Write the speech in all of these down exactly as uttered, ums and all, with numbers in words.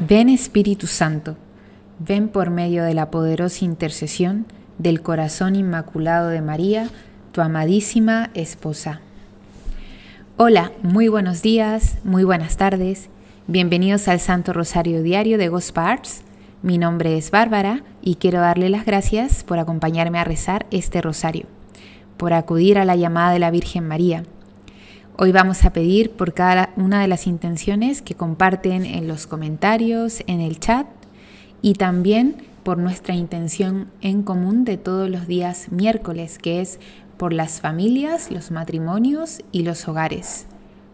Ven Espíritu Santo, ven por medio de la poderosa intercesión del corazón inmaculado de María, tu amadísima esposa. Hola, muy buenos días, muy buenas tardes. Bienvenidos al Santo Rosario Diario de Gospel Arts. Mi nombre es Bárbara y quiero darle las gracias por acompañarme a rezar este rosario, por acudir a la llamada de la Virgen María. Hoy vamos a pedir por cada una de las intenciones que comparten en los comentarios, en el chat, y también por nuestra intención en común de todos los días miércoles, que es por las familias, los matrimonios y los hogares.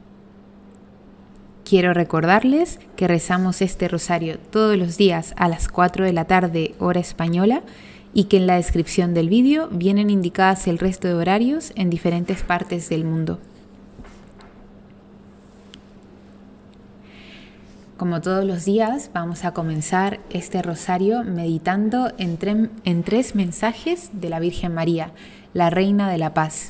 Quiero recordarles que rezamos este rosario todos los días a las cuatro de la tarde, hora española, y que en la descripción del vídeo vienen indicadas el resto de horarios en diferentes partes del mundo. Como todos los días, vamos a comenzar este rosario meditando en, tre- en tres mensajes de la Virgen María, la Reina de la Paz.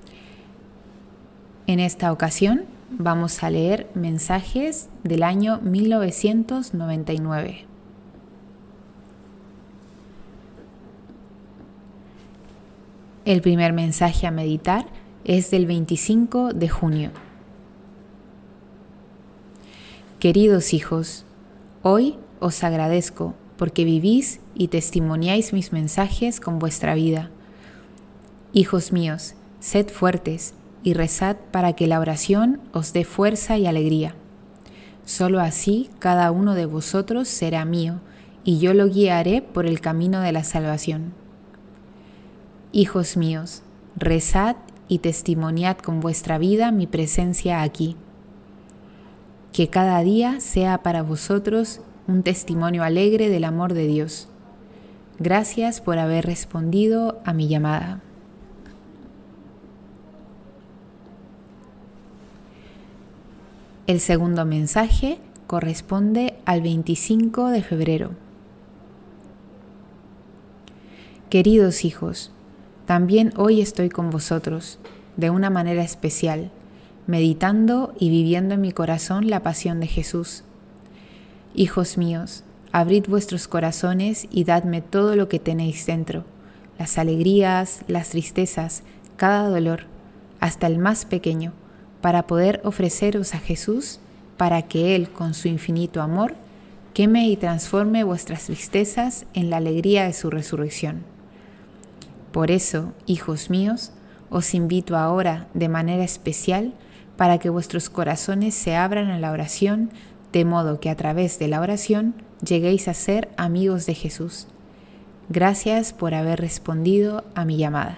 En esta ocasión vamos a leer mensajes del año mil novecientos noventa y nueve. El primer mensaje a meditar es del veinticinco de junio. Queridos hijos, hoy os agradezco porque vivís y testimoniáis mis mensajes con vuestra vida. Hijos míos, sed fuertes y rezad para que la oración os dé fuerza y alegría. Solo así cada uno de vosotros será mío y yo lo guiaré por el camino de la salvación. Hijos míos, rezad y testimoniad con vuestra vida mi presencia aquí. Que cada día sea para vosotros un testimonio alegre del amor de Dios. Gracias por haber respondido a mi llamada. El segundo mensaje corresponde al veinticinco de febrero. Queridos hijos, también hoy estoy con vosotros, de una manera especial, meditando y viviendo en mi corazón la pasión de Jesús. Hijos míos, abrid vuestros corazones y dadme todo lo que tenéis dentro, las alegrías, las tristezas, cada dolor, hasta el más pequeño, para poder ofreceros a Jesús, para que Él, con su infinito amor, queme y transforme vuestras tristezas en la alegría de su resurrección. Por eso, hijos míos, os invito ahora de manera especial para que vuestros corazones se abran a la oración, de modo que a través de la oración lleguéis a ser amigos de Jesús. Gracias por haber respondido a mi llamada.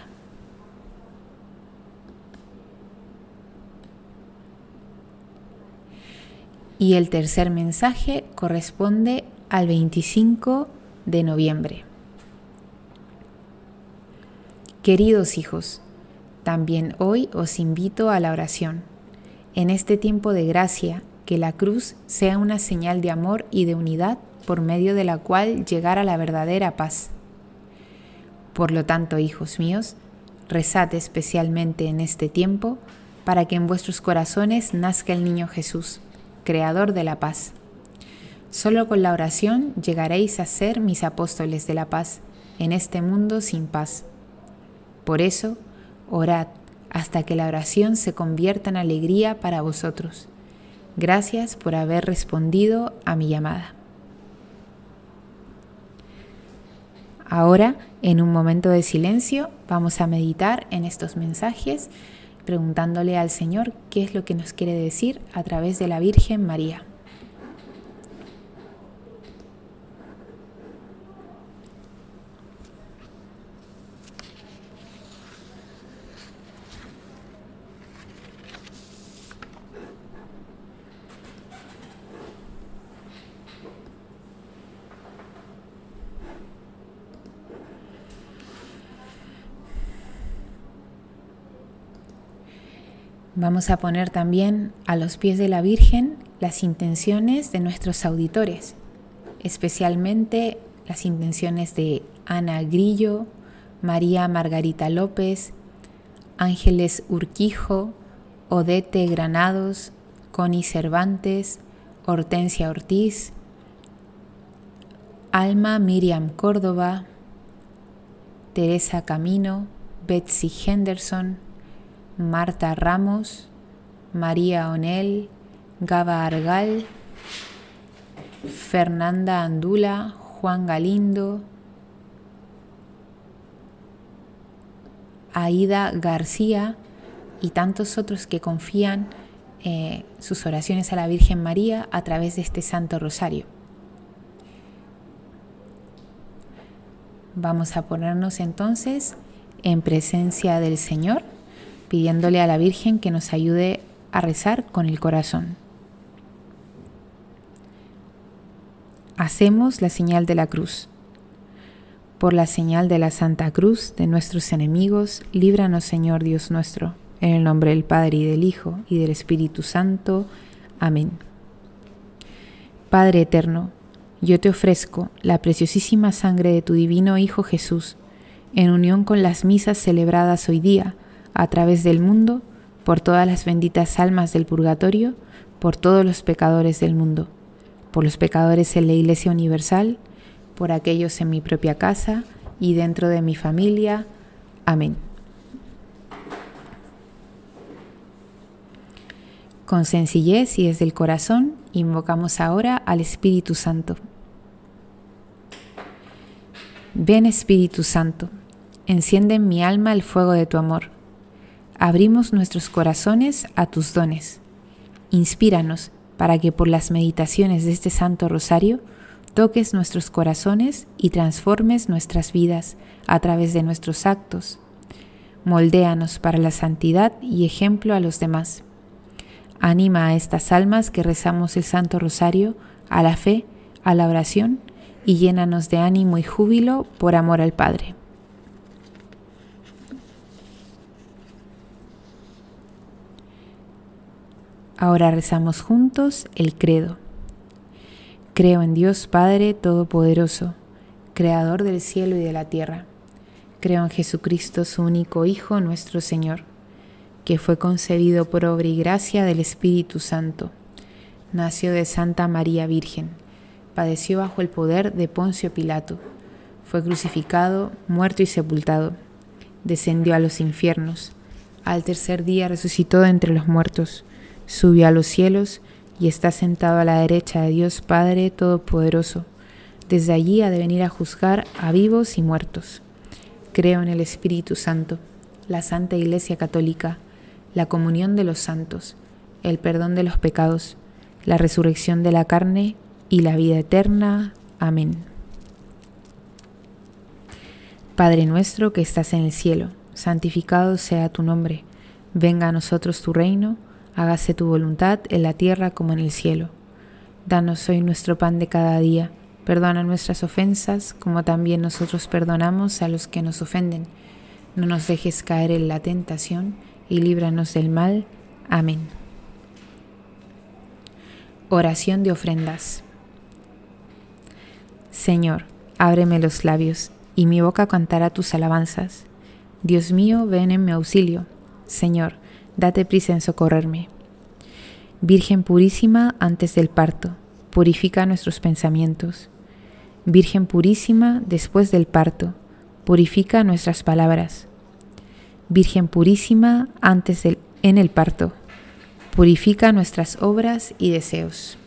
Y el tercer mensaje corresponde al veinticinco de noviembre. Queridos hijos, también hoy os invito a la oración. En este tiempo de gracia, que la cruz sea una señal de amor y de unidad por medio de la cual llegar a la verdadera paz. Por lo tanto, hijos míos, rezad especialmente en este tiempo para que en vuestros corazones nazca el niño Jesús, creador de la paz. Solo con la oración llegaréis a ser mis apóstoles de la paz en este mundo sin paz. Por eso, orad hasta que la oración se convierta en alegría para vosotros. Gracias por haber respondido a mi llamada. Ahora, en un momento de silencio, vamos a meditar en estos mensajes, preguntándole al Señor qué es lo que nos quiere decir a través de la Virgen María. Vamos a poner también a los pies de la Virgen las intenciones de nuestros auditores, especialmente las intenciones de Ana Grillo, María Margarita López, Ángeles Urquijo, Odete Granados, Connie Cervantes, Hortensia Ortiz, Alma Miriam Córdoba, Teresa Camino, Betsy Henderson, Marta Ramos, María Onel, Gaba Argal, Fernanda Andula, Juan Galindo, Aida García y tantos otros que confían eh, sus oraciones a la Virgen María a través de este Santo Rosario. Vamos a ponernos entonces en presencia del Señor, pidiéndole a la Virgen que nos ayude a rezar con el corazón. Hacemos la señal de la cruz. Por la señal de la Santa Cruz de nuestros enemigos, líbranos, Señor Dios nuestro, en el nombre del Padre y del Hijo y del Espíritu Santo. Amén. Padre eterno, yo te ofrezco la preciosísima sangre de tu divino Hijo Jesús, en unión con las misas celebradas hoy día, a través del mundo, por todas las benditas almas del purgatorio, por todos los pecadores del mundo, por los pecadores en la Iglesia Universal, por aquellos en mi propia casa y dentro de mi familia. Amén. Con sencillez y desde el corazón, invocamos ahora al Espíritu Santo. Ven, Espíritu Santo, enciende en mi alma el fuego de tu amor. Abrimos nuestros corazones a tus dones. Inspíranos para que por las meditaciones de este Santo Rosario toques nuestros corazones y transformes nuestras vidas a través de nuestros actos. Moldéanos para la santidad y ejemplo a los demás. Anima a estas almas que rezamos el Santo Rosario a la fe, a la oración y llénanos de ánimo y júbilo por amor al Padre. Ahora rezamos juntos el credo. Creo en Dios Padre Todopoderoso, Creador del cielo y de la tierra. Creo en Jesucristo, su único Hijo, nuestro Señor, que fue concebido por obra y gracia del Espíritu Santo. Nació de Santa María Virgen, padeció bajo el poder de Poncio Pilato, fue crucificado, muerto y sepultado, descendió a los infiernos, al tercer día resucitó de entre los muertos, subió a los cielos y está sentado a la derecha de Dios Padre Todopoderoso. Desde allí ha de venir a juzgar a vivos y muertos. Creo en el Espíritu Santo, la Santa Iglesia Católica, la comunión de los santos, el perdón de los pecados, la resurrección de la carne y la vida eterna. Amén. Padre nuestro que estás en el cielo, santificado sea tu nombre. Venga a nosotros tu reino. Hágase tu voluntad en la tierra como en el cielo. Danos hoy nuestro pan de cada día. Perdona nuestras ofensas, como también nosotros perdonamos a los que nos ofenden. No nos dejes caer en la tentación y líbranos del mal. Amén. Oración de ofrendas. Señor, ábreme los labios, y mi boca cantará tus alabanzas. Dios mío, ven en mi auxilio. Señor, date prisa en socorrerme. Virgen purísima antes del parto, purifica nuestros pensamientos. Virgen purísima después del parto, purifica nuestras palabras. Virgen purísima antes del, en el parto, purifica nuestras obras y deseos.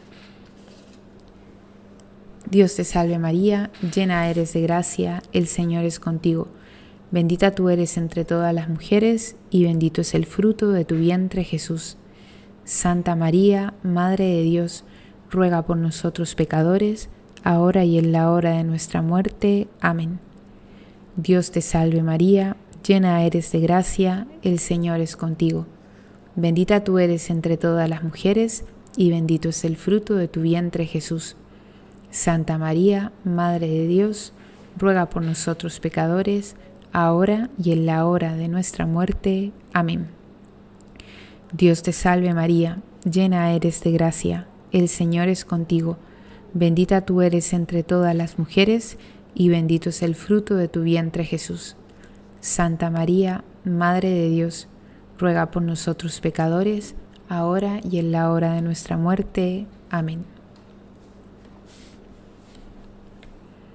Dios te salve María, llena eres de gracia, el Señor es contigo. Bendita tú eres entre todas las mujeres, y bendito es el fruto de tu vientre, Jesús. Santa María, Madre de Dios, ruega por nosotros pecadores, ahora y en la hora de nuestra muerte. Amén. Dios te salve María, llena eres de gracia, el Señor es contigo. Bendita tú eres entre todas las mujeres, y bendito es el fruto de tu vientre, Jesús. Santa María, Madre de Dios, ruega por nosotros pecadores, ahora y en la hora de nuestra muerte. Amén. Dios te salve María, llena eres de gracia, el Señor es contigo. Bendita tú eres entre todas las mujeres, y bendito es el fruto de tu vientre, Jesús. Santa María, Madre de Dios, ruega por nosotros pecadores, ahora y en la hora de nuestra muerte. Amén.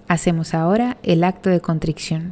Hacemos ahora el acto de contrición.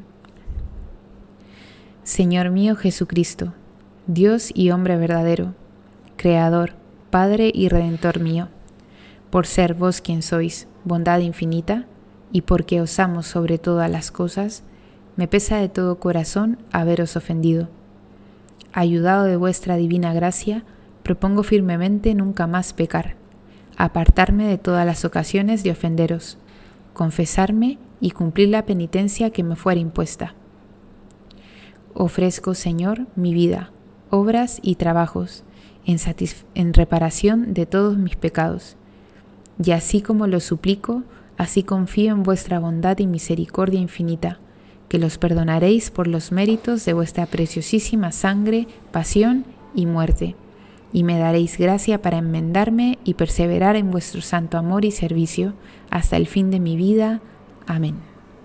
Señor mío Jesucristo, Dios y hombre verdadero, Creador, Padre y Redentor mío, por ser vos quien sois, bondad infinita, y porque os amo sobre todas las cosas, me pesa de todo corazón haberos ofendido. Ayudado de vuestra divina gracia, propongo firmemente nunca más pecar, apartarme de todas las ocasiones de ofenderos, confesarme y cumplir la penitencia que me fuera impuesta. Ofrezco, Señor, mi vida, obras y trabajos, en, en reparación de todos mis pecados. Y así como lo suplico, así confío en vuestra bondad y misericordia infinita, que los perdonaréis por los méritos de vuestra preciosísima sangre, pasión y muerte, y me daréis gracia para enmendarme y perseverar en vuestro santo amor y servicio hasta el fin de mi vida. Amén.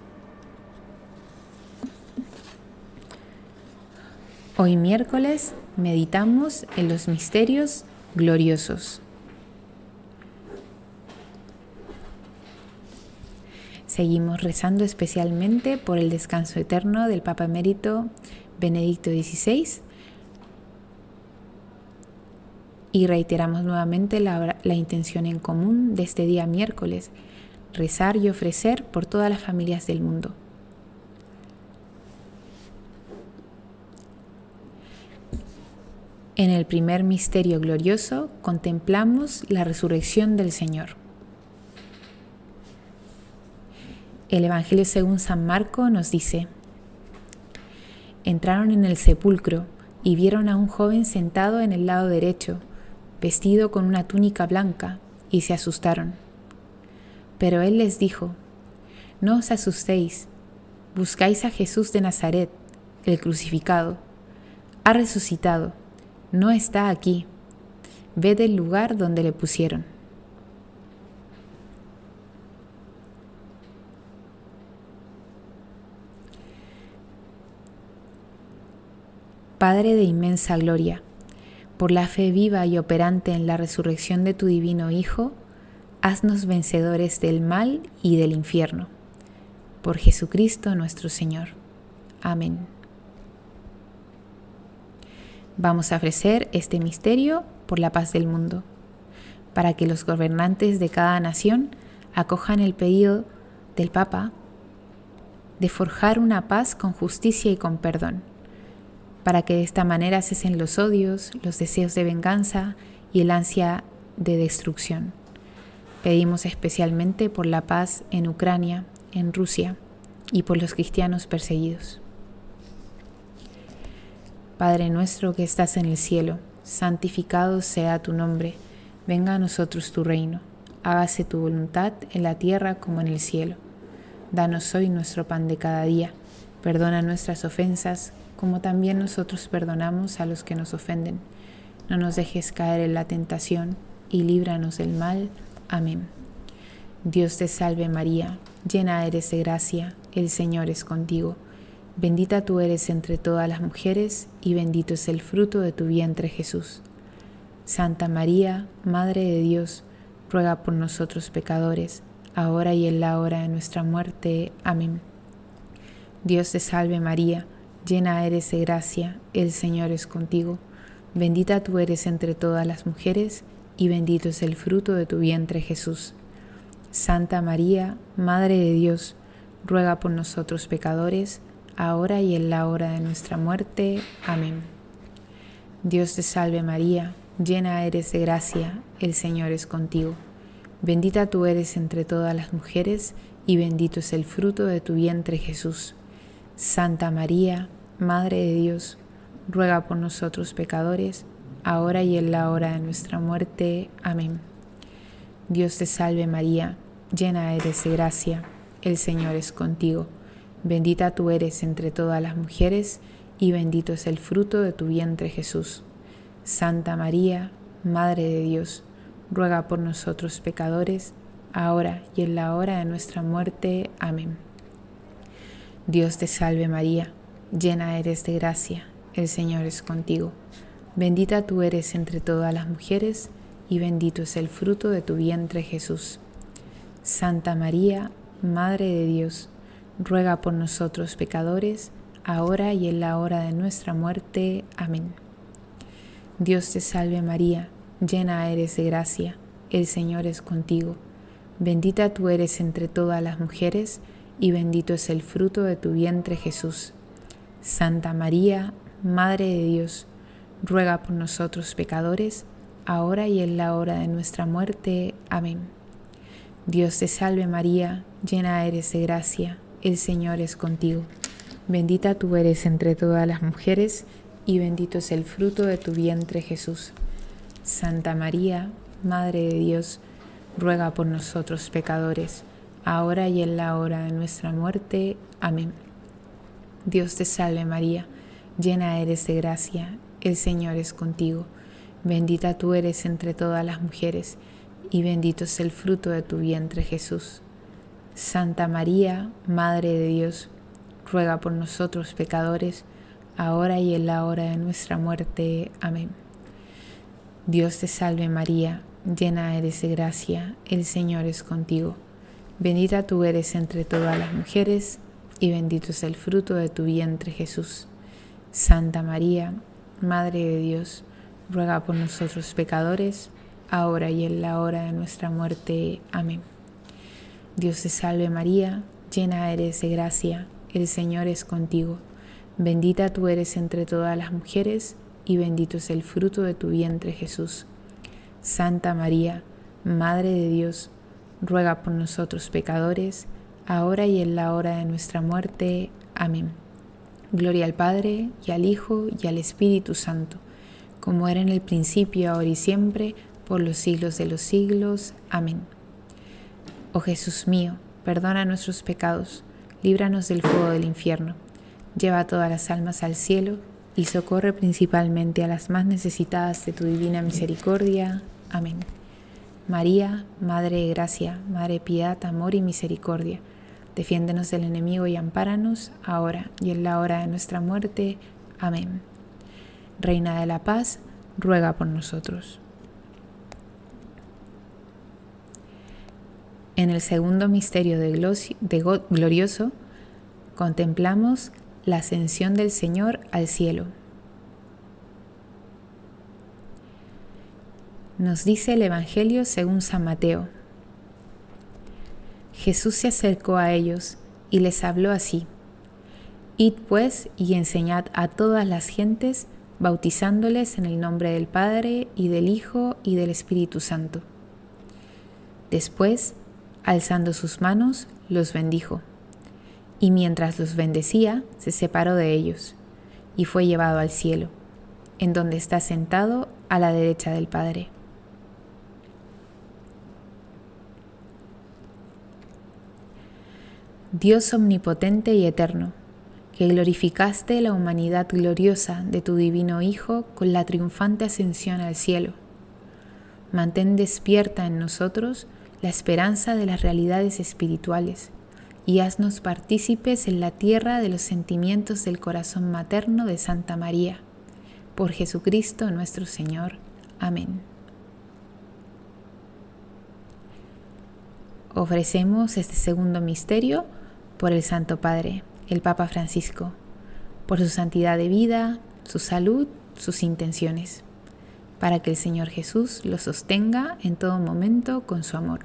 Hoy miércoles meditamos en los misterios gloriosos. Seguimos rezando especialmente por el descanso eterno del Papa Emérito Benedicto dieciséis y reiteramos nuevamente la, la intención en común de este día miércoles, rezar y ofrecer por todas las familias del mundo. En el primer misterio glorioso contemplamos la resurrección del Señor. El Evangelio según San Marco nos dice: entraron en el sepulcro y vieron a un joven sentado en el lado derecho, vestido con una túnica blanca, y se asustaron. Pero él les dijo: no os asustéis, buscáis a Jesús de Nazaret, el crucificado. Ha resucitado, no está aquí. Ved el lugar donde le pusieron. Padre de inmensa gloria, por la fe viva y operante en la resurrección de tu divino Hijo, haznos vencedores del mal y del infierno. Por Jesucristo nuestro Señor. Amén. Vamos a ofrecer este misterio por la paz del mundo, para que los gobernantes de cada nación acojan el pedido del Papa de forjar una paz con justicia y con perdón, para que de esta manera cesen los odios, los deseos de venganza y el ansia de destrucción. Pedimos especialmente por la paz en Ucrania, en Rusia y por los cristianos perseguidos. Padre nuestro que estás en el cielo, santificado sea tu nombre. Venga a nosotros tu reino. Hágase tu voluntad en la tierra como en el cielo. Danos hoy nuestro pan de cada día. Perdona nuestras ofensas, como también nosotros perdonamos a los que nos ofenden. No nos dejes caer en la tentación y líbranos del mal. Amén. Dios te salve María, llena eres de gracia, el Señor es contigo. Bendita tú eres entre todas las mujeres y bendito es el fruto de tu vientre Jesús. Santa María, Madre de Dios, ruega por nosotros pecadores, ahora y en la hora de nuestra muerte. Amén. Dios te salve María, llena eres de gracia, el Señor es contigo. Bendita tú eres entre todas las mujeres y bendito es el fruto de tu vientre Jesús. Santa María, Madre de Dios, ruega por nosotros pecadores, ahora y en la hora de nuestra muerte. Amén. Dios te salve María, llena eres de gracia, el Señor es contigo. Bendita tú eres entre todas las mujeres y bendito es el fruto de tu vientre Jesús. Santa María, Madre de Dios, ruega por nosotros pecadores, ahora y en la hora de nuestra muerte. Amén. Dios te salve María, llena eres de gracia, el Señor es contigo. Bendita tú eres entre todas las mujeres y bendito es el fruto de tu vientre Jesús. Santa María, Madre de Dios, ruega por nosotros pecadores, ahora y en la hora de nuestra muerte. Amén. Dios te salve María, llena eres de gracia, el Señor es contigo. Bendita tú eres entre todas las mujeres y bendito es el fruto de tu vientre Jesús. Santa María, Madre de Dios, ruega por nosotros pecadores, ahora y en la hora de nuestra muerte. Amén. Dios te salve María, llena eres de gracia, el Señor es contigo. Bendita tú eres entre todas las mujeres, y bendito es el fruto de tu vientre Jesús. Santa María, Madre de Dios, ruega por nosotros pecadores, ahora y en la hora de nuestra muerte. Amén. Dios te salve María, llena eres de gracia, el Señor es contigo. Bendita tú eres entre todas las mujeres, y bendito es el fruto de tu vientre Jesús. Santa María, Madre de Dios, ruega por nosotros pecadores, ahora y en la hora de nuestra muerte. Amén. Dios te salve María, llena eres de gracia, el Señor es contigo. Bendita tú eres entre todas las mujeres, y bendito es el fruto de tu vientre Jesús. Santa María, Madre de Dios, ruega por nosotros pecadores, ahora y en la hora de nuestra muerte. Amén. Dios te salve María, llena eres de gracia, el Señor es contigo. Bendita tú eres entre todas las mujeres, y bendito es el fruto de tu vientre Jesús. Santa María, Madre de Dios, ruega por nosotros pecadores, ahora y en la hora de nuestra muerte. Amén. Dios te salve María, llena eres de gracia, el Señor es contigo. Bendita tú eres entre todas las mujeres, y bendito es el fruto de tu vientre Jesús. Santa María, Madre de Dios, ruega por nosotros pecadores, ahora y en la hora de nuestra muerte. Amén. Gloria al Padre, y al Hijo, y al Espíritu Santo, como era en el principio, ahora y siempre, por los siglos de los siglos. Amén. Oh Jesús mío, perdona nuestros pecados, líbranos del fuego del infierno, lleva a todas las almas al cielo, y socorre principalmente a las más necesitadas de tu divina misericordia. Amén. María, Madre de gracia, Madre de piedad, amor y misericordia, defiéndenos del enemigo y ampáranos, ahora y en la hora de nuestra muerte. Amén. Reina de la paz, ruega por nosotros. En el segundo misterio de, glosi- de go- glorioso, contemplamos la ascensión del Señor al cielo. Nos dice el Evangelio según San Mateo. Jesús se acercó a ellos y les habló así: Id pues y enseñad a todas las gentes, bautizándoles en el nombre del Padre y del Hijo y del Espíritu Santo. Después, alzando sus manos, los bendijo. Y mientras los bendecía, se separó de ellos, y fue llevado al cielo, en donde está sentado a la derecha del Padre. Dios omnipotente y eterno, que glorificaste la humanidad gloriosa de tu divino Hijo con la triunfante ascensión al cielo, mantén despierta en nosotros la esperanza de las realidades espirituales, y haznos partícipes en la tierra de los sentimientos del corazón materno de Santa María. Por Jesucristo nuestro Señor. Amén. Ofrecemos este segundo misterio por el Santo Padre, el Papa Francisco, por su santidad de vida, su salud, sus intenciones, para que el Señor Jesús lo sostenga en todo momento con su amor.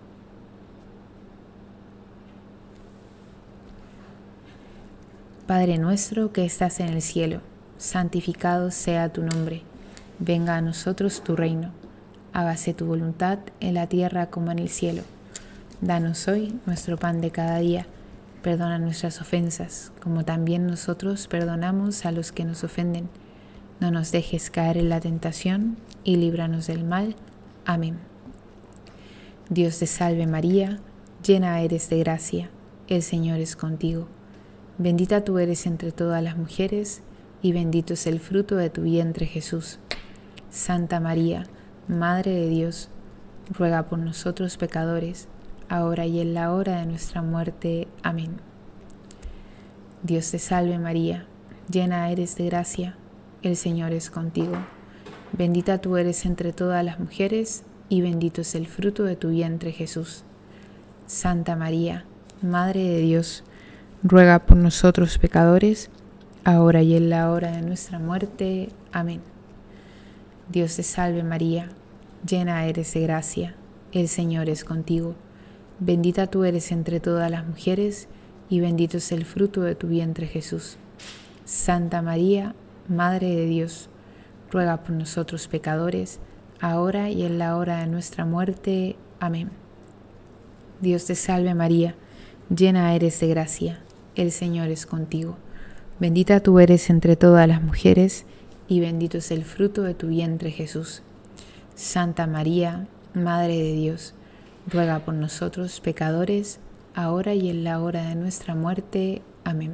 Padre nuestro que estás en el cielo, santificado sea tu nombre. Venga a nosotros tu reino. Hágase tu voluntad en la tierra como en el cielo. Danos hoy nuestro pan de cada día. Perdona nuestras ofensas, como también nosotros perdonamos a los que nos ofenden. No nos dejes caer en la tentación y líbranos del mal. Amén. Dios te salve María, llena eres de gracia. El Señor es contigo. Bendita tú eres entre todas las mujeres, y bendito es el fruto de tu vientre Jesús. Santa María, Madre de Dios, ruega por nosotros pecadores, ahora y en la hora de nuestra muerte. Amén. Dios te salve María, llena eres de gracia, el Señor es contigo. Bendita tú eres entre todas las mujeres, y bendito es el fruto de tu vientre Jesús. Santa María, Madre de Dios, ruega por nosotros pecadores, ahora y en la hora de nuestra muerte. Amén. Dios te salve María, llena eres de gracia, el Señor es contigo. Bendita tú eres entre todas las mujeres, y bendito es el fruto de tu vientre Jesús. Santa María, Madre de Dios, ruega por nosotros pecadores, ahora y en la hora de nuestra muerte. Amén. Dios te salve María, llena eres de gracia, el Señor es contigo. Bendita tú eres entre todas las mujeres, y bendito es el fruto de tu vientre Jesús. Santa María, Madre de Dios, ruega por nosotros pecadores, ahora y en la hora de nuestra muerte. Amén.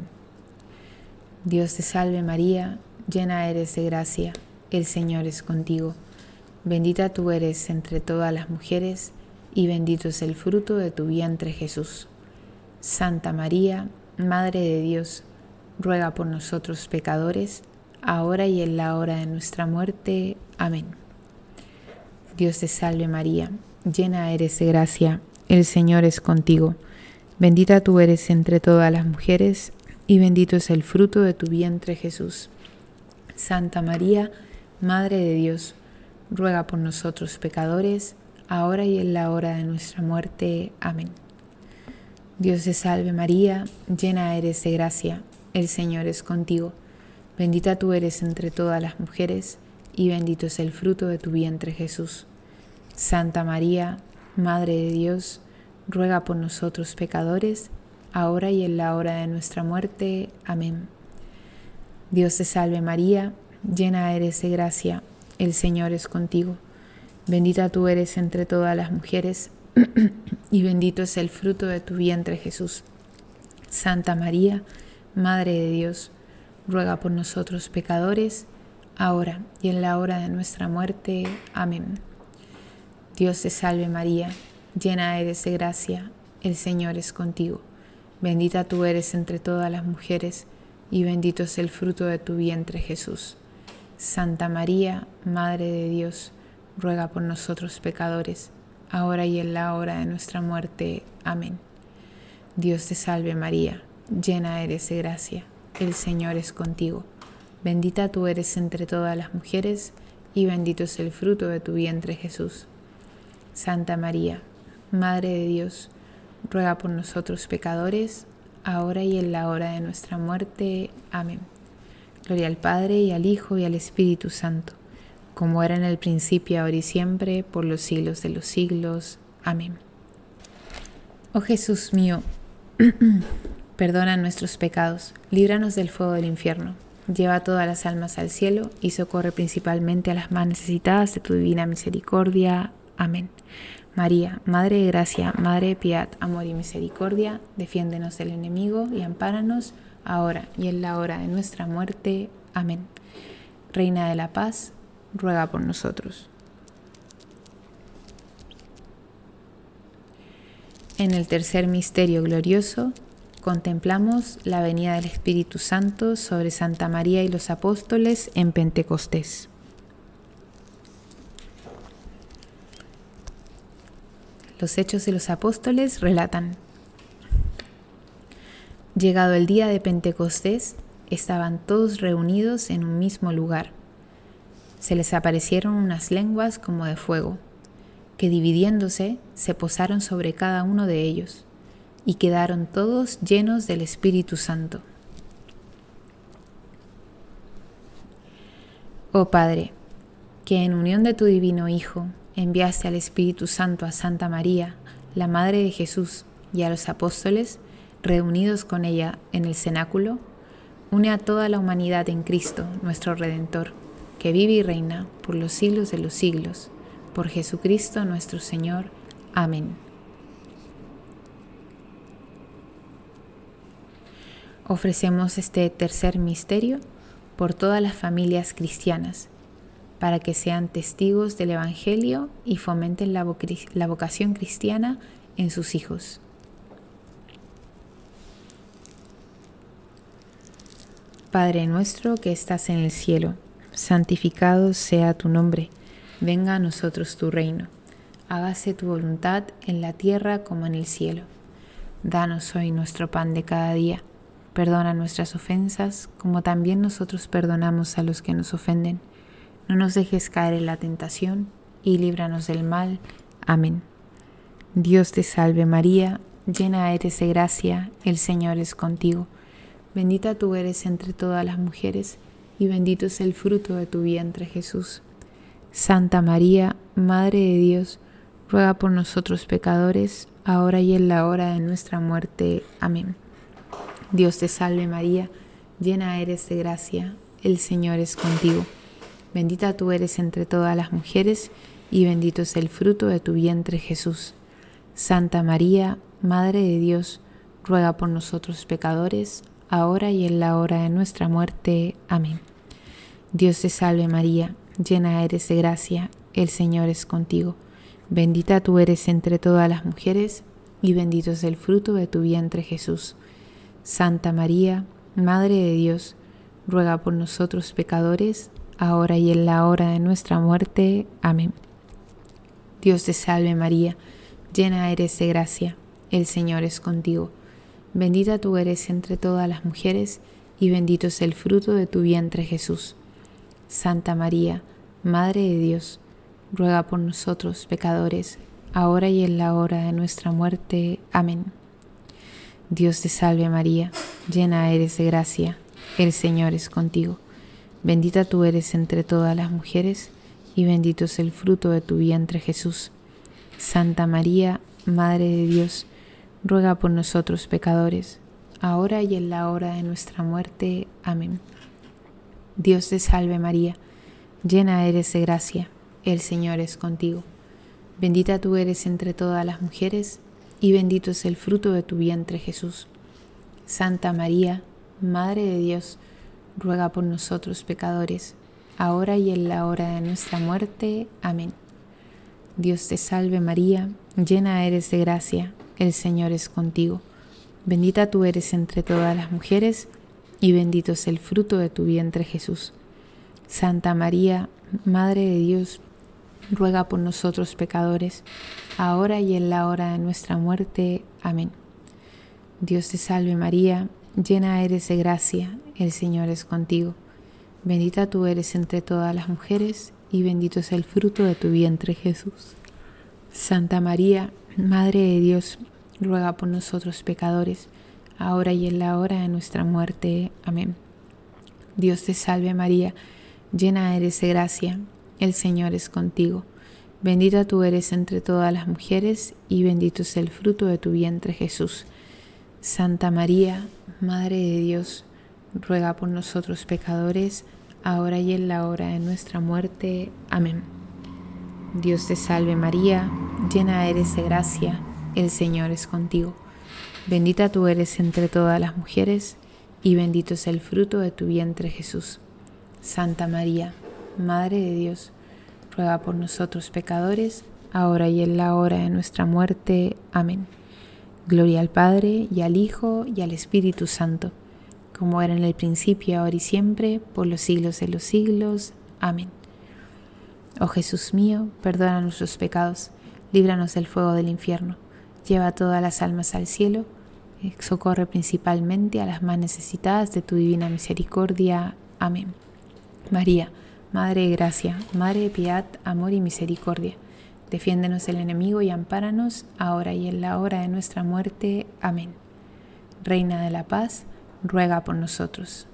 Dios te salve María, llena eres de gracia, el Señor es contigo. Bendita tú eres entre todas las mujeres, y bendito es el fruto de tu vientre Jesús. Santa María, Madre de Dios, ruega por nosotros pecadores, ahora y en la hora de nuestra muerte. Amén. Dios te salve María, llena eres de gracia, el Señor es contigo. Bendita tú eres entre todas las mujeres, y bendito es el fruto de tu vientre Jesús. Santa María, Madre de Dios, ruega por nosotros pecadores, ahora y en la hora de nuestra muerte. Amén. Dios te salve María, llena eres de gracia, el Señor es contigo. Bendita tú eres entre todas las mujeres, y bendito es el fruto de tu vientre Jesús. Santa María, Madre de Dios, ruega por nosotros pecadores, ahora y en la hora de nuestra muerte. Amén. Dios te salve María, llena eres de gracia, el Señor es contigo. Bendita tú eres entre todas las mujeres, y bendito es el fruto de tu vientre Jesús. Santa María, Madre de Dios, ruega por nosotros pecadores, ahora y en la hora de nuestra muerte. Amén. Dios te salve María, llena eres de gracia, el Señor es contigo. Bendita tú eres entre todas las mujeres, y bendito es el fruto de tu vientre Jesús. Santa María, Madre de Dios, ruega por nosotros pecadores, ahora y en la hora de nuestra muerte. Amén. Dios te salve María, llena eres de gracia, el Señor es contigo. Bendita tú eres entre todas las mujeres, y bendito es el fruto de tu vientre Jesús. Santa María, Madre de Dios, ruega por nosotros pecadores, ahora y en la hora de nuestra muerte. Amén. Gloria al Padre, y al Hijo, y al Espíritu Santo, como era en el principio, ahora y siempre, por los siglos de los siglos. Amén. Oh Jesús mío, perdona nuestros pecados, líbranos del fuego del infierno, lleva todas las almas al cielo y socorre principalmente a las más necesitadas de tu divina misericordia. Amén. María, Madre de Gracia, Madre de Piedad, Amor y Misericordia, defiéndenos del enemigo y ampáranos ahora y en la hora de nuestra muerte. Amén. Reina de la Paz, ruega por nosotros. En el tercer misterio glorioso, contemplamos la venida del Espíritu Santo sobre Santa María y los apóstoles en Pentecostés. Los Hechos de los Apóstoles relatan: llegado el día de Pentecostés, estaban todos reunidos en un mismo lugar. Se les aparecieron unas lenguas como de fuego, que dividiéndose se posaron sobre cada uno de ellos, y quedaron todos llenos del Espíritu Santo. Oh Padre, que en unión de tu divino Hijo enviaste al Espíritu Santo a Santa María, la Madre de Jesús, y a los apóstoles, reunidos con ella en el cenáculo, une a toda la humanidad en Cristo, nuestro Redentor, que vive y reina por los siglos de los siglos, por Jesucristo nuestro Señor. Amén. Ofrecemos este tercer misterio por todas las familias cristianas, para que sean testigos del Evangelio y fomenten la, vo- la vocación cristiana en sus hijos. Padre nuestro que estás en el cielo, santificado sea tu nombre. Venga a nosotros tu reino. Hágase tu voluntad en la tierra como en el cielo. Danos hoy nuestro pan de cada día. Perdona nuestras ofensas, como también nosotros perdonamos a los que nos ofenden. No nos dejes caer en la tentación, y líbranos del mal. Amén. Dios te salve María, llena eres de gracia, el Señor es contigo. Bendita tú eres entre todas las mujeres, y bendito es el fruto de tu vientre Jesús. Santa María, Madre de Dios, ruega por nosotros pecadores, ahora y en la hora de nuestra muerte. Amén. Dios te salve María, llena eres de gracia, el Señor es contigo. Bendita tú eres entre todas las mujeres, y bendito es el fruto de tu vientre Jesús. Santa María, Madre de Dios, ruega por nosotros pecadores, ahora y en la hora de nuestra muerte. Amén. Dios te salve María, llena eres de gracia, el Señor es contigo. Bendita tú eres entre todas las mujeres, y bendito es el fruto de tu vientre Jesús. Santa María, Madre de Dios, ruega por nosotros pecadores, ahora y en la hora de nuestra muerte. Amén. Dios te salve María, llena eres de gracia, el Señor es contigo. Bendita tú eres entre todas las mujeres, y bendito es el fruto de tu vientre Jesús. Santa María, Madre de Dios, ruega por nosotros pecadores, ahora y en la hora de nuestra muerte. Amén. Dios te salve María, llena eres de gracia, el Señor es contigo. Bendita tú eres entre todas las mujeres, y bendito es el fruto de tu vientre Jesús. Santa María, Madre de Dios, ruega por nosotros pecadores, ahora y en la hora de nuestra muerte. Amén. Dios te salve María, llena eres de gracia, el Señor es contigo. Bendita tú eres entre todas las mujeres, y bendito es el fruto de tu vientre Jesús. Santa María, Madre de Dios, ruega por nosotros pecadores, ahora y en la hora de nuestra muerte. Amén. Dios te salve María, llena eres de gracia, el Señor es contigo. Bendita tú eres entre todas las mujeres, y bendito es el fruto de tu vientre Jesús. Santa María, Madre de Dios, ruega por nosotros pecadores, ahora y en la hora de nuestra muerte. Amén. Dios te salve María, llena eres de gracia, el Señor es contigo. Bendita tú eres entre todas las mujeres, y bendito es el fruto de tu vientre Jesús. Santa María, Madre de Dios, ruega por nosotros pecadores, ahora y en la hora de nuestra muerte. Amén. Dios te salve María, llena eres de gracia, el Señor es contigo. Bendita tú eres entre todas las mujeres, y bendito es el fruto de tu vientre Jesús. Santa María, Madre de Dios, ruega por nosotros pecadores, ahora y en la hora de nuestra muerte. Amén. Dios te salve María, llena eres de gracia, el Señor es contigo. Bendita tú eres entre todas las mujeres, y bendito es el fruto de tu vientre Jesús. Santa María, Madre de Dios, ruega por nosotros pecadores, ahora y en la hora de nuestra muerte. Amén. Gloria al Padre, y al Hijo, y al Espíritu Santo, como era en el principio, ahora y siempre, por los siglos de los siglos. Amén. Oh Jesús mío, perdona nuestros pecados, líbranos del fuego del infierno, lleva todas las almas al cielo, socorre principalmente a las más necesitadas de tu divina misericordia. Amén. María, Madre de gracia, Madre de piedad, amor y misericordia, defiéndenos del enemigo y ampáranos, ahora y en la hora de nuestra muerte. Amén. Reina de la paz, ruega por nosotros.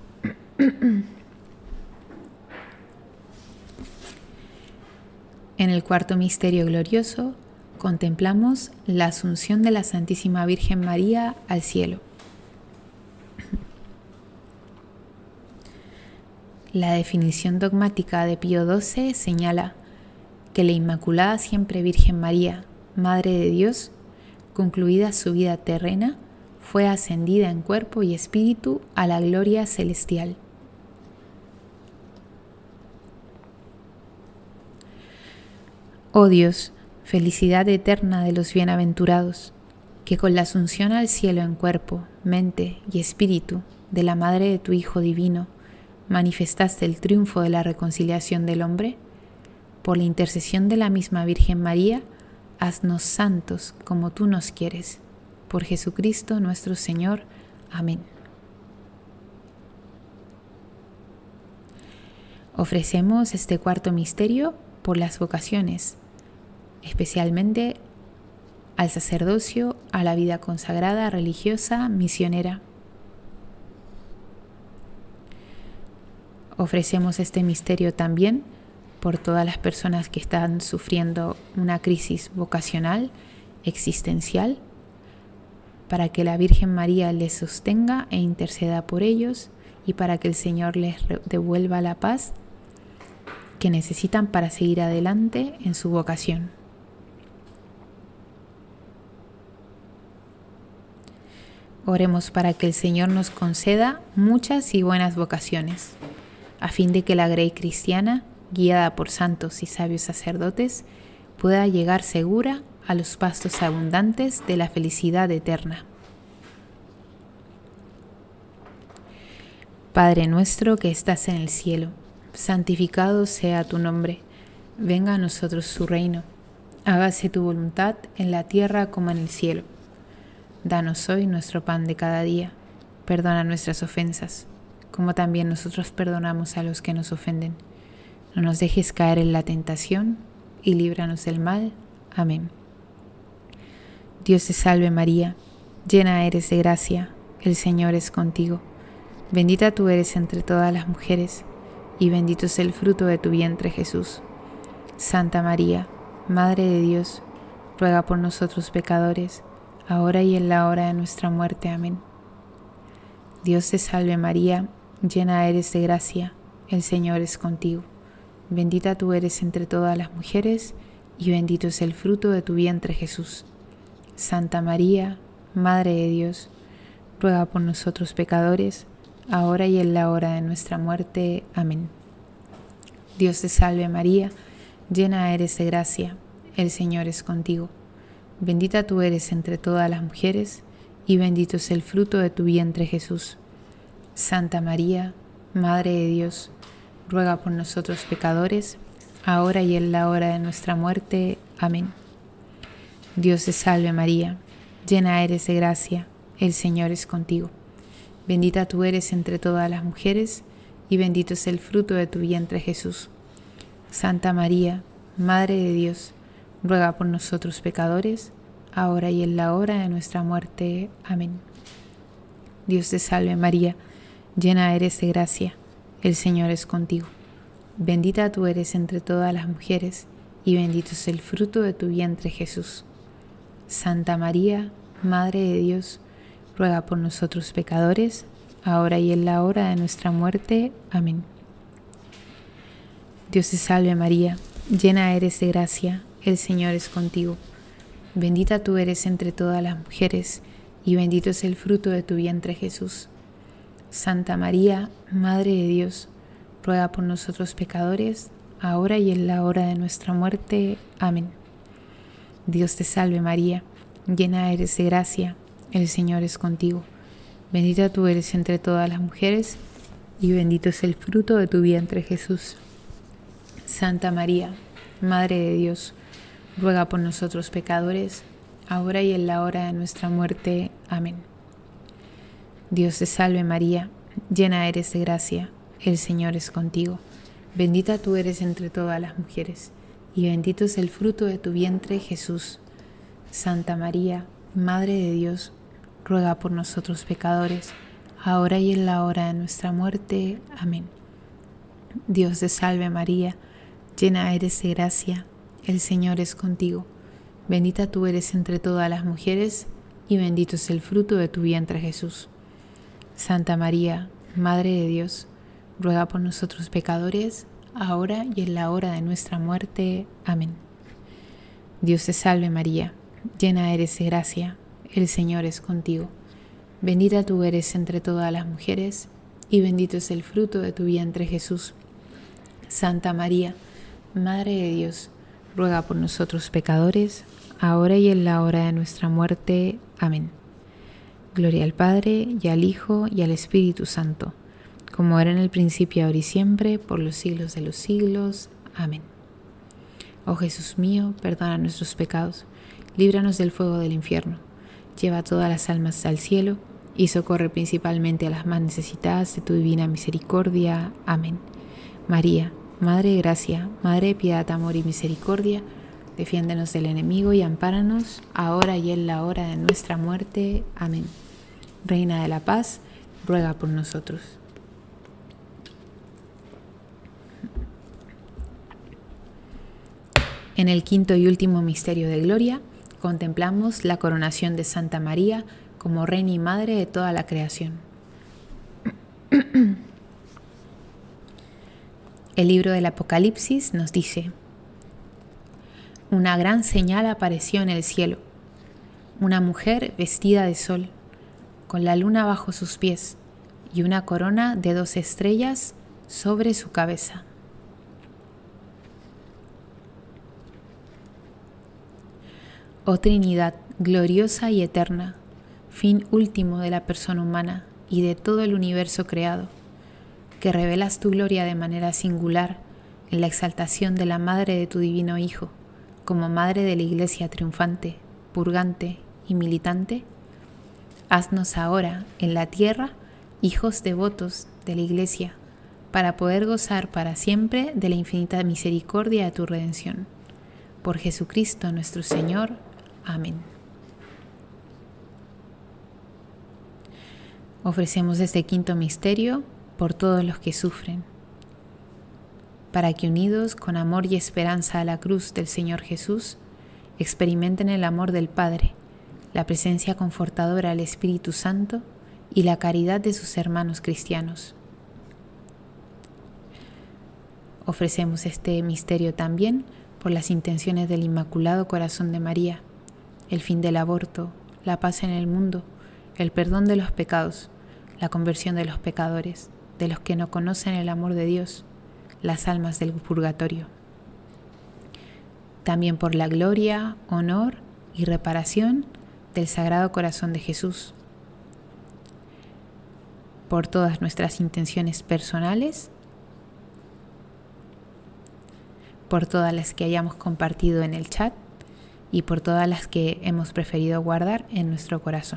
En el cuarto misterio glorioso, contemplamos la asunción de la Santísima Virgen María al cielo. La definición dogmática de Pío doce señala que la Inmaculada Siempre Virgen María, Madre de Dios, concluida su vida terrena, fue ascendida en cuerpo y espíritu a la gloria celestial. Oh Dios, felicidad eterna de los bienaventurados, que con la asunción al cielo en cuerpo, mente y espíritu de la Madre de tu Hijo Divino, manifestaste el triunfo de la reconciliación del hombre, por la intercesión de la misma Virgen María, haznos santos como tú nos quieres. Por Jesucristo nuestro Señor. Amén. Ofrecemos este cuarto misterio por las vocaciones, especialmente al sacerdocio, a la vida consagrada, religiosa, misionera. Ofrecemos este misterio también por todas las personas que están sufriendo una crisis vocacional, existencial, para que la Virgen María les sostenga e interceda por ellos y para que el Señor les devuelva la paz que necesitan para seguir adelante en su vocación. Oremos para que el Señor nos conceda muchas y buenas vocaciones, a fin de que la grey cristiana, guiada por santos y sabios sacerdotes, pueda llegar segura a los pastos abundantes de la felicidad eterna. Padre nuestro que estás en el cielo, santificado sea tu nombre. Venga a nosotros tu reino. Hágase tu voluntad en la tierra como en el cielo. Danos hoy nuestro pan de cada día. Perdona nuestras ofensas, como también nosotros perdonamos a los que nos ofenden. No nos dejes caer en la tentación y líbranos del mal. Amén. Dios te salve María, llena eres de gracia, el Señor es contigo. Bendita tú eres entre todas las mujeres, y bendito es el fruto de tu vientre Jesús. Santa María, Madre de Dios, ruega por nosotros pecadores, ahora y en la hora de nuestra muerte. Amén. Dios te salve María, llena eres de gracia, el Señor es contigo. Bendita tú eres entre todas las mujeres, y bendito es el fruto de tu vientre Jesús. Santa María, Madre de Dios, ruega por nosotros pecadores, ahora y en la hora de nuestra muerte. Amén. Dios te salve María, llena eres de gracia, el Señor es contigo. Bendita tú eres entre todas las mujeres, y bendito es el fruto de tu vientre Jesús. Santa María, Madre de Dios, ruega por nosotros pecadores, ahora y en la hora de nuestra muerte. Amén. Dios te salve María, llena eres de gracia, el Señor es contigo. Bendita tú eres entre todas las mujeres, y bendito es el fruto de tu vientre Jesús. Santa María, Madre de Dios, ruega por nosotros pecadores, ahora y en la hora de nuestra muerte. Amén. Dios te salve María, llena eres de gracia, el Señor es contigo. Bendita tú eres entre todas las mujeres, y bendito es el fruto de tu vientre Jesús. Santa María, Madre de Dios, ruega por nosotros pecadores, ahora y en la hora de nuestra muerte. Amén. Dios te salve María, llena eres de gracia, el Señor es contigo. Bendita tú eres entre todas las mujeres, y bendito es el fruto de tu vientre Jesús. Santa María, Madre de Dios, ruega por nosotros pecadores, ahora y en la hora de nuestra muerte. Amén. Dios te salve María, llena eres de gracia, el Señor es contigo. Bendita tú eres entre todas las mujeres, y bendito es el fruto de tu vientre Jesús. Santa María, Madre de Dios, ruega por nosotros pecadores, ahora y en la hora de nuestra muerte. Amén. Dios te salve María, llena eres de gracia, el Señor es contigo. Bendita tú eres entre todas las mujeres, y bendito es el fruto de tu vientre Jesús. Santa María, Madre de Dios, ruega por nosotros pecadores, ahora y en la hora de nuestra muerte. Amén. Dios te salve María, llena eres de gracia, el Señor es contigo. Bendita tú eres entre todas las mujeres, y bendito es el fruto de tu vientre Jesús. Santa María, Madre de Dios, ruega por nosotros pecadores, ahora y en la hora de nuestra muerte. Amén. Dios te salve María, llena eres de gracia, el Señor es contigo. Bendita tú eres entre todas las mujeres, y bendito es el fruto de tu vientre Jesús. Santa María, Madre de Dios, ruega por nosotros pecadores, ahora y en la hora de nuestra muerte. Amén. Gloria al Padre, y al Hijo, y al Espíritu Santo, como era en el principio, ahora y siempre, por los siglos de los siglos. Amén. Oh Jesús mío, perdona nuestros pecados, líbranos del fuego del infierno, lleva todas las almas al cielo y socorre principalmente a las más necesitadas de tu divina misericordia. Amén. María, Madre de Gracia, Madre de Piedad, Amor y Misericordia, defiéndenos del enemigo y ampáranos, ahora y en la hora de nuestra muerte. Amén. Reina de la Paz, ruega por nosotros. En el quinto y último misterio de gloria, contemplamos la coronación de Santa María como Reina y Madre de toda la creación. El libro del Apocalipsis nos dice: una gran señal apareció en el cielo, una mujer vestida de sol, con la luna bajo sus pies y una corona de dos estrellas sobre su cabeza. Oh Trinidad, gloriosa y eterna, fin último de la persona humana y de todo el universo creado, que revelas tu gloria de manera singular en la exaltación de la Madre de tu Divino Hijo, como Madre de la Iglesia triunfante, purgante y militante, haznos ahora en la tierra hijos devotos de la Iglesia, para poder gozar para siempre de la infinita misericordia de tu redención. Por Jesucristo nuestro Señor. Amén. Ofrecemos este quinto misterio por todos los que sufren, para que unidos con amor y esperanza a la cruz del Señor Jesús, experimenten el amor del Padre, la presencia confortadora del Espíritu Santo y la caridad de sus hermanos cristianos. Ofrecemos este misterio también por las intenciones del Inmaculado Corazón de María, el fin del aborto, la paz en el mundo, el perdón de los pecados, la conversión de los pecadores, de los que no conocen el amor de Dios, las almas del purgatorio. También por la gloria, honor y reparación del Sagrado Corazón de Jesús. Por todas nuestras intenciones personales, por todas las que hayamos compartido en el chat y por todas las que hemos preferido guardar en nuestro corazón.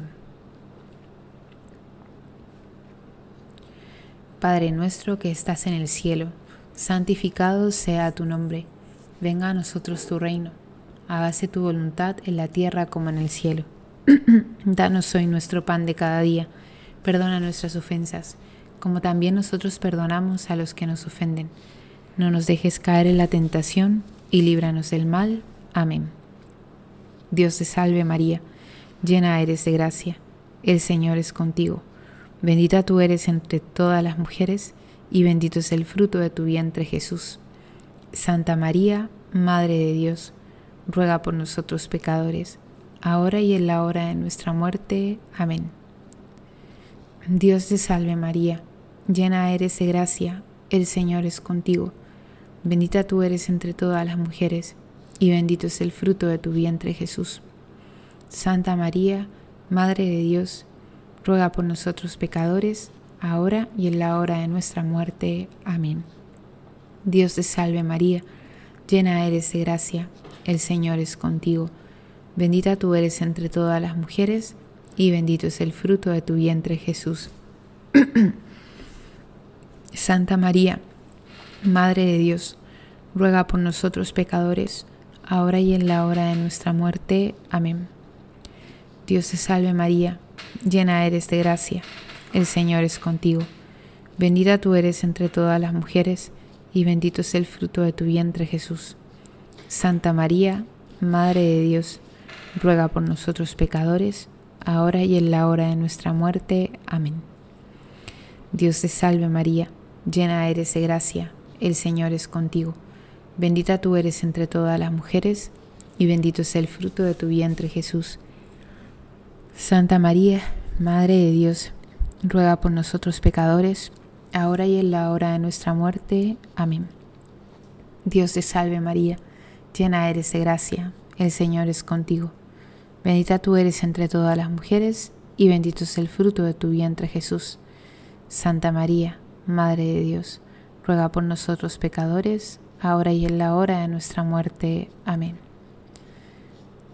Padre nuestro que estás en el cielo, santificado sea tu nombre. Venga a nosotros tu reino. Hágase tu voluntad en la tierra como en el cielo. Danos hoy nuestro pan de cada día. Perdona nuestras ofensas, como también nosotros perdonamos a los que nos ofenden. No nos dejes caer en la tentación y líbranos del mal. Amén. Dios te salve María, llena eres de gracia. El Señor es contigo. Bendita tú eres entre todas las mujeres, y bendito es el fruto de tu vientre Jesús. Santa María, Madre de Dios, ruega por nosotros pecadores, ahora y en la hora de nuestra muerte. Amén. Dios te salve María, llena eres de gracia, el Señor es contigo. Bendita tú eres entre todas las mujeres, y bendito es el fruto de tu vientre Jesús. Santa María, Madre de Dios, ruega por nosotros pecadores, ahora y en la hora de nuestra muerte. Amén. Dios te salve María, llena eres de gracia, el Señor es contigo. Bendita tú eres entre todas las mujeres, y bendito es el fruto de tu vientre Jesús. Santa María, Madre de Dios, ruega por nosotros pecadores, ahora y en la hora de nuestra muerte. Amén. Dios te salve María, llena eres de gracia, el Señor es contigo. Bendita tú eres entre todas las mujeres, y bendito es el fruto de tu vientre Jesús. Santa María, Madre de Dios, ruega por nosotros pecadores, ahora y en la hora de nuestra muerte. Amén. Dios te salve María, llena eres de gracia, el Señor es contigo. Bendita tú eres entre todas las mujeres, y bendito es el fruto de tu vientre Jesús. Santa María, Madre de Dios, ruega por nosotros pecadores, ahora y en la hora de nuestra muerte. Amén. Dios te salve María, llena eres de gracia, el Señor es contigo. Bendita tú eres entre todas las mujeres, y bendito es el fruto de tu vientre Jesús. Santa María, Madre de Dios, ruega por nosotros pecadores, ahora y en la hora de nuestra muerte. Amén.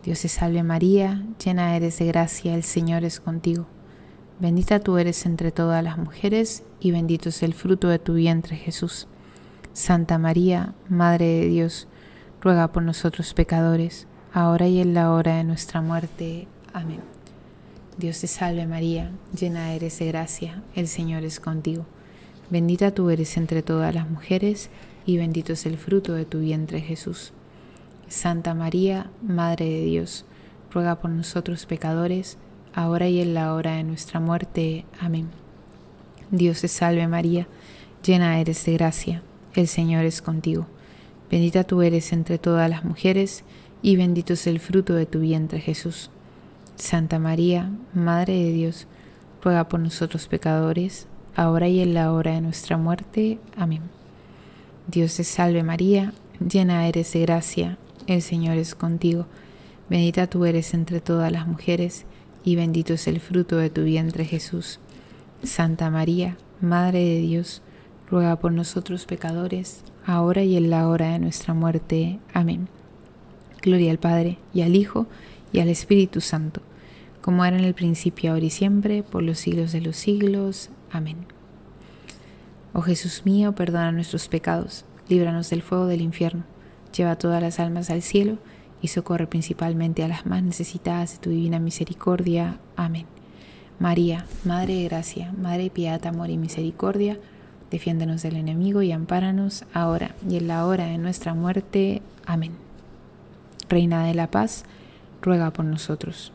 Dios te salve María, llena eres de gracia, el Señor es contigo. Bendita tú eres entre todas las mujeres, y bendito es el fruto de tu vientre, Jesús. Santa María, Madre de Dios, ruega por nosotros pecadores, ahora y en la hora de nuestra muerte. Amén. Dios te salve María, llena eres de gracia, el Señor es contigo. Bendita tú eres entre todas las mujeres, y bendito es el fruto de tu vientre, Jesús. Santa María, Madre de Dios, ruega por nosotros pecadores, ahora y en la hora de nuestra muerte. Amén. Dios te salve María, llena eres de gracia, el Señor es contigo. Bendita tú eres entre todas las mujeres, y bendito es el fruto de tu vientre, Jesús. Santa María, Madre de Dios, ruega por nosotros pecadores, ahora y en la hora de nuestra muerte. Amén. Dios te salve María, llena eres de gracia, el Señor es contigo. Bendita tú eres entre todas las mujeres, y bendito es el fruto de tu vientre, Jesús. Santa María, Madre de Dios, ruega por nosotros pecadores, ahora y en la hora de nuestra muerte. Amén. Gloria al Padre, y al Hijo, y al Espíritu Santo, como era en el principio, ahora y siempre, por los siglos de los siglos. Amén. Oh Jesús mío, perdona nuestros pecados, líbranos del fuego del infierno, lleva todas las almas al cielo y socorre principalmente a las más necesitadas de tu divina misericordia. Amén. María, Madre de gracia, Madre de piedad, amor y misericordia, defiéndonos del enemigo y ampáranos ahora y en la hora de nuestra muerte. Amén. Reina de la paz, ruega por nosotros.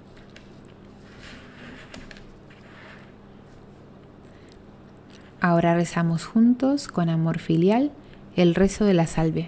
Ahora rezamos juntos, con amor filial, el rezo de la salve.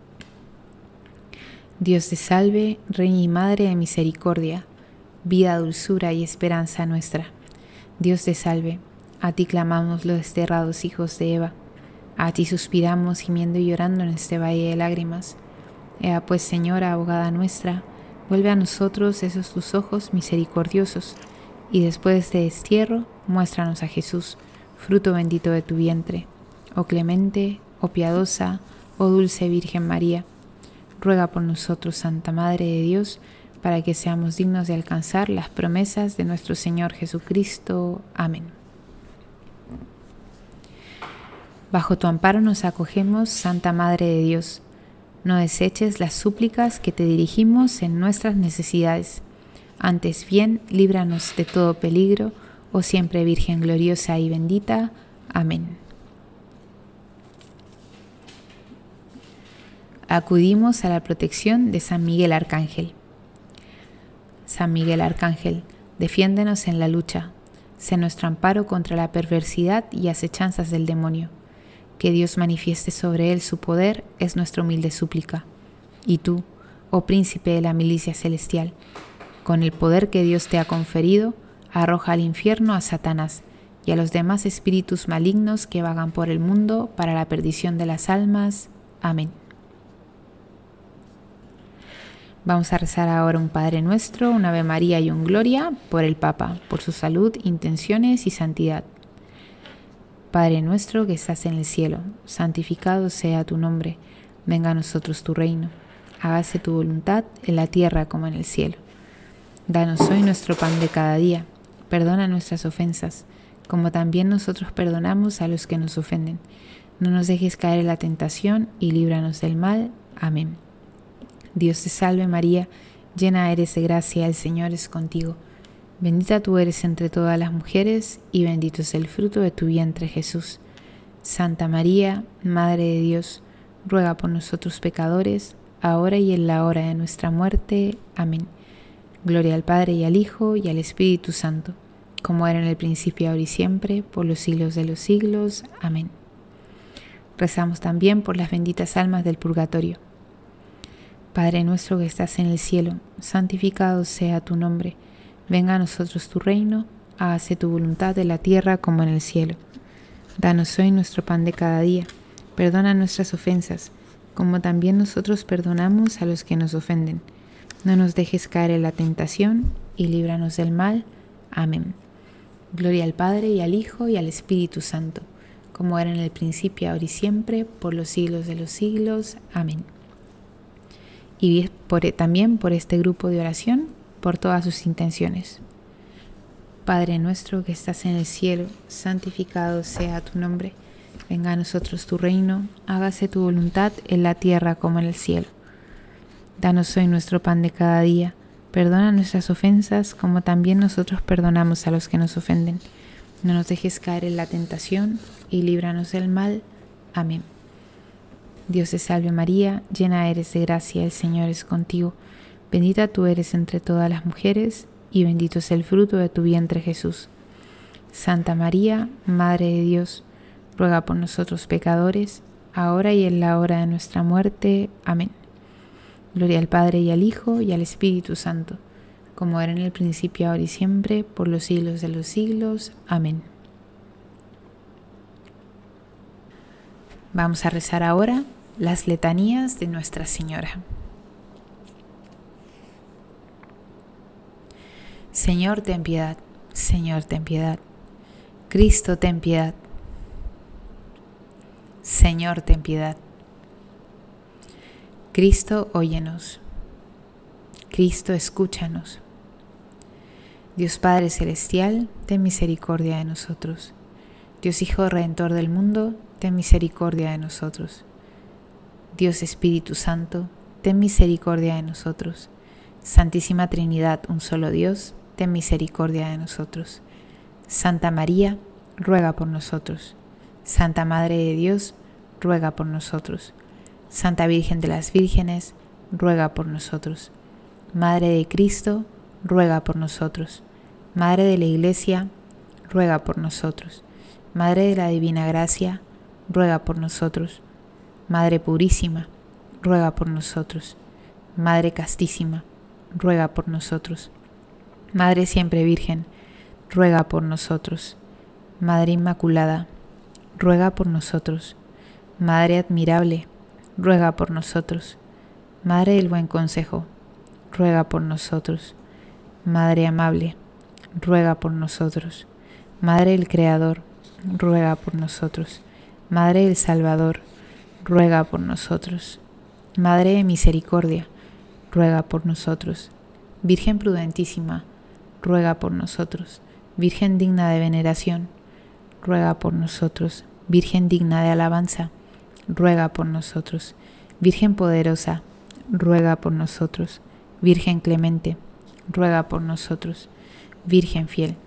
Dios te salve, Reina y Madre de misericordia, vida, dulzura y esperanza nuestra. Dios te salve, a ti clamamos los desterrados hijos de Eva, a ti suspiramos gimiendo y llorando en este valle de lágrimas. Ea pues, Señora, abogada nuestra, vuelve a nosotros esos tus ojos misericordiosos, y después de este destierro, muéstranos a Jesús, fruto bendito de tu vientre. Oh clemente, oh piadosa, oh dulce Virgen María, ruega por nosotros, Santa Madre de Dios, para que seamos dignos de alcanzar las promesas de nuestro Señor Jesucristo. Amén. Bajo tu amparo nos acogemos, Santa Madre de Dios. No deseches las súplicas que te dirigimos en nuestras necesidades. Antes bien, líbranos de todo peligro, oh siempre Virgen gloriosa y bendita. Amén. Acudimos a la protección de San Miguel Arcángel. San Miguel Arcángel, defiéndenos en la lucha. Sé nuestro amparo contra la perversidad y acechanzas del demonio. Que Dios manifieste sobre él su poder es nuestra humilde súplica. Y tú, oh príncipe de la milicia celestial, con el poder que Dios te ha conferido, arroja al infierno a Satanás y a los demás espíritus malignos que vagan por el mundo para la perdición de las almas. Amén. Vamos a rezar ahora un Padre Nuestro, un Ave María y un Gloria por el Papa, por su salud, intenciones y santidad. Padre nuestro que estás en el cielo, santificado sea tu nombre. Venga a nosotros tu reino. Hágase tu voluntad en la tierra como en el cielo. Danos hoy nuestro pan de cada día. Perdona nuestras ofensas, como también nosotros perdonamos a los que nos ofenden. No nos dejes caer en la tentación y líbranos del mal. Amén. Dios te salve María, llena eres de gracia, el Señor es contigo. Bendita tú eres entre todas las mujeres, y bendito es el fruto de tu vientre, Jesús. Santa María, Madre de Dios, ruega por nosotros pecadores, ahora y en la hora de nuestra muerte. Amén. Gloria al Padre, y al Hijo, y al Espíritu Santo, como era en el principio, ahora y siempre, por los siglos de los siglos. Amén. Rezamos también por las benditas almas del purgatorio. Padre nuestro que estás en el cielo, santificado sea tu nombre. Venga a nosotros tu reino, hágase tu voluntad en la tierra como en el cielo. Danos hoy nuestro pan de cada día. Perdona nuestras ofensas, como también nosotros perdonamos a los que nos ofenden. No nos dejes caer en la tentación y líbranos del mal. Amén. Gloria al Padre, y al Hijo, y al Espíritu Santo, como era en el principio, ahora y siempre, por los siglos de los siglos. Amén. y por, también por este grupo de oración, por todas sus intenciones. Padre nuestro que estás en el cielo, santificado sea tu nombre. Venga a nosotros tu reino, hágase tu voluntad en la tierra como en el cielo. Danos hoy nuestro pan de cada día. Perdona nuestras ofensas como también nosotros perdonamos a los que nos ofenden. No nos dejes caer en la tentación y líbranos del mal. Amén. Dios te salve María, llena eres de gracia, el Señor es contigo. Bendita tú eres entre todas las mujeres y bendito es el fruto de tu vientre Jesús. Santa María, Madre de Dios, ruega por nosotros pecadores, ahora y en la hora de nuestra muerte. Amén. Gloria al Padre y al Hijo y al Espíritu Santo, como era en el principio, ahora y siempre, por los siglos de los siglos. Amén. Vamos a rezar ahora las letanías de Nuestra Señora. Señor, ten piedad. Señor, ten piedad. Cristo, ten piedad. Señor, ten piedad. Cristo, óyenos. Cristo, escúchanos. Dios Padre Celestial, ten misericordia de nosotros. Dios Hijo Redentor del mundo, ten misericordia de nosotros. Dios Espíritu Santo, ten misericordia de nosotros. Santísima Trinidad, un solo Dios, ten misericordia de nosotros. Santa María, ruega por nosotros. Santa Madre de Dios, ruega por nosotros. Santa Virgen de las Vírgenes, ruega por nosotros. Madre de Cristo, ruega por nosotros. Madre de la Iglesia, ruega por nosotros. Madre de la Divina Gracia, ruega por nosotros. Madre Purísima, ruega por nosotros. Madre Castísima, ruega por nosotros. Madre Siempre Virgen, ruega por nosotros. Madre Inmaculada, ruega por nosotros. Madre Admirable, ruega por nosotros. Madre del Buen Consejo, ruega por nosotros. Madre Amable, ruega por nosotros. Madre del Creador, ruega por nosotros. Madre del Salvador, ruega por nosotros. Madre de Misericordia, ruega por nosotros. Virgen prudentísima, ruega por nosotros. Virgen digna de veneración, ruega por nosotros. Virgen digna de alabanza, ruega por nosotros. Virgen poderosa, ruega por nosotros. Virgen clemente, ruega por nosotros. Virgen fiel,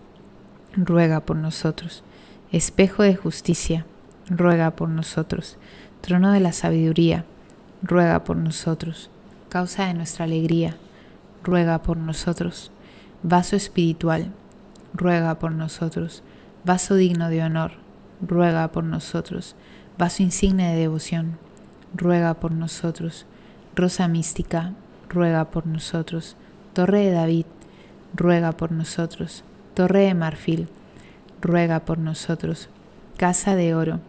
ruega por nosotros. Espejo de justicia, ruega por nosotros. Trono de la sabiduría, ruega por nosotros. Causa de nuestra alegría, ruega por nosotros. Vaso espiritual, ruega por nosotros. Vaso digno de honor, ruega por nosotros. Vaso insigne de devoción, ruega por nosotros. Rosa mística, ruega por nosotros. Torre de David, ruega por nosotros. Torre de marfil, ruega por nosotros. Casa de oro,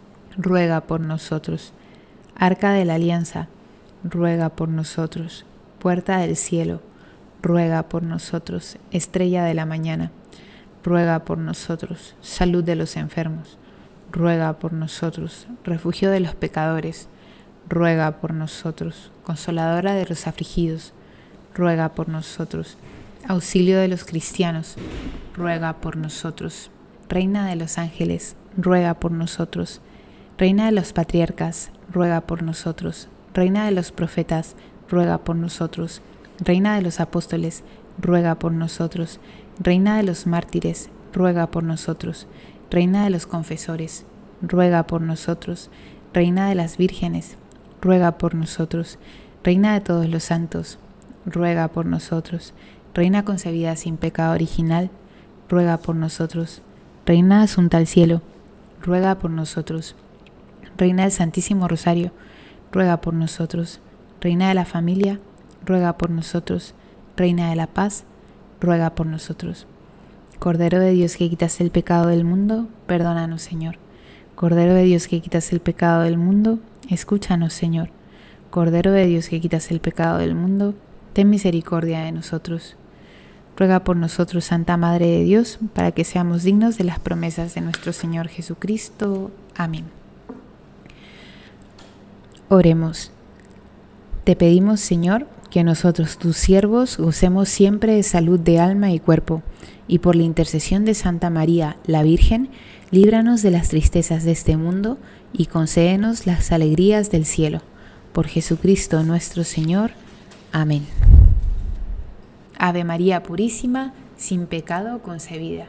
ruega por nosotros. Arca de la alianza, ruega por nosotros. Puerta del cielo, ruega por nosotros. Estrella de la mañana, ruega por nosotros. Salud de los enfermos, ruega por nosotros. Refugio de los pecadores, ruega por nosotros. Consoladora de los afligidos, ruega por nosotros. Auxilio de los cristianos, ruega por nosotros. Reina de los ángeles, ruega por nosotros. Reina de los patriarcas, ruega por nosotros. Reina de los profetas, ruega por nosotros. Reina de los apóstoles, ruega por nosotros. Reina de los mártires, ruega por nosotros. Reina de los confesores, ruega por nosotros. Reina de las vírgenes, ruega por nosotros. Reina de todos los santos, ruega por nosotros. Reina concebida sin pecado original, ruega por nosotros. Reina asunta al cielo, ruega por nosotros. Reina del Santísimo Rosario, ruega por nosotros. Reina de la familia, ruega por nosotros. Reina de la paz, ruega por nosotros. Cordero de Dios que quitas el pecado del mundo, perdónanos, Señor. Cordero de Dios que quitas el pecado del mundo, escúchanos, Señor. Cordero de Dios que quitas el pecado del mundo, ten misericordia de nosotros. Ruega por nosotros, Santa Madre de Dios, para que seamos dignos de las promesas de nuestro Señor Jesucristo. Amén. Oremos. Te pedimos, Señor, que nosotros, tus siervos, gocemos siempre de salud de alma y cuerpo, y por la intercesión de Santa María, la Virgen, líbranos de las tristezas de este mundo y concédenos las alegrías del cielo. Por Jesucristo nuestro Señor. Amén. Ave María Purísima, sin pecado concebida.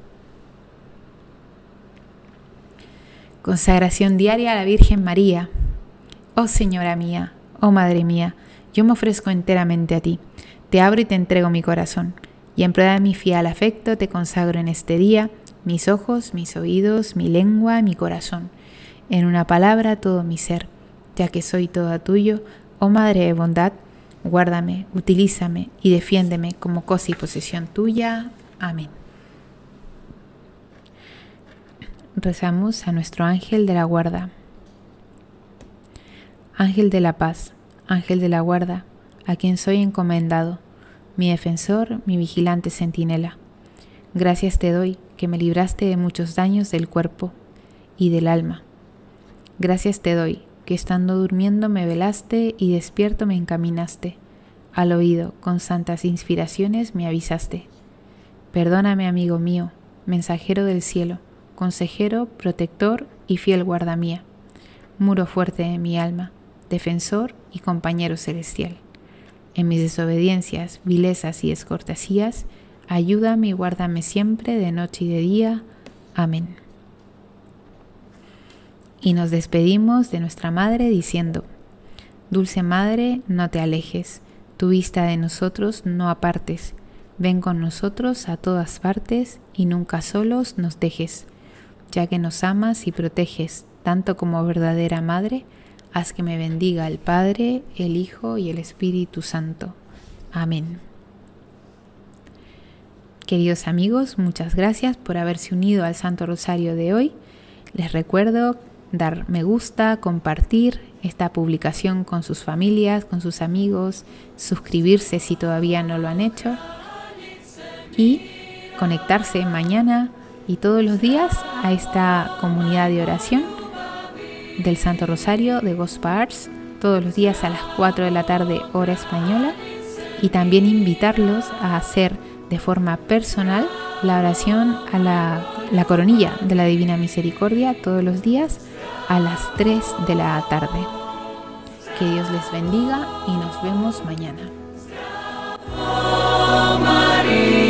Consagración diaria a la Virgen María. Oh Señora mía, oh Madre mía, yo me ofrezco enteramente a ti. Te abro y te entrego mi corazón, y en prueba de mi fiel afecto te consagro en este día mis ojos, mis oídos, mi lengua, mi corazón. En una palabra, todo mi ser, ya que soy toda tuyo, oh Madre de bondad, guárdame, utilízame y defiéndeme como cosa y posesión tuya. Amén. Rezamos a nuestro ángel de la guarda. Ángel de la paz, ángel de la guarda, a quien soy encomendado, mi defensor, mi vigilante centinela. Gracias te doy, que me libraste de muchos daños del cuerpo y del alma. Gracias te doy, que estando durmiendo me velaste y despierto me encaminaste. Al oído, con santas inspiraciones me avisaste. Perdóname, amigo mío, mensajero del cielo, consejero, protector y fiel guarda mía, muro fuerte de mi alma, defensor y compañero celestial. En mis desobediencias, vilezas y descortesías, ayúdame y guárdame siempre de noche y de día. Amén. Y nos despedimos de nuestra Madre diciendo: Dulce Madre, no te alejes, tu vista de nosotros no apartes, ven con nosotros a todas partes y nunca solos nos dejes. Ya que nos amas y proteges, tanto como verdadera Madre, haz que me bendiga el Padre, el Hijo y el Espíritu Santo. Amén. Queridos amigos, muchas gracias por haberse unido al Santo Rosario de hoy. Les recuerdo dar me gusta, compartir esta publicación con sus familias, con sus amigos, suscribirse si todavía no lo han hecho y conectarse mañana y todos los días a esta comunidad de oración del Santo Rosario de Gospel Arts, todos los días a las cuatro de la tarde hora española, y también invitarlos a hacer de forma personal la oración a la, la coronilla de la Divina Misericordia todos los días a las tres de la tarde. Que Dios les bendiga y nos vemos mañana. Oh, María.